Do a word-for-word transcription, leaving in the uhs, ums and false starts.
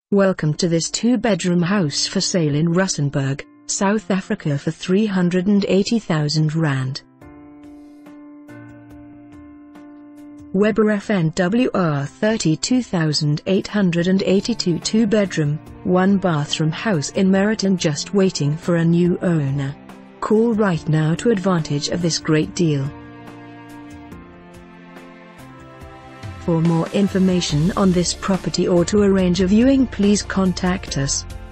Welcome to this two-bedroom house for sale in Rustenburg, South Africa for three hundred eighty thousand rand. Weber Ref N W R three two eight eight two two-bedroom, one-bathroom house in Meriteng just waiting for a new owner. Call right now to advantage of this great deal. For more information on this property or to arrange a viewing, please contact us.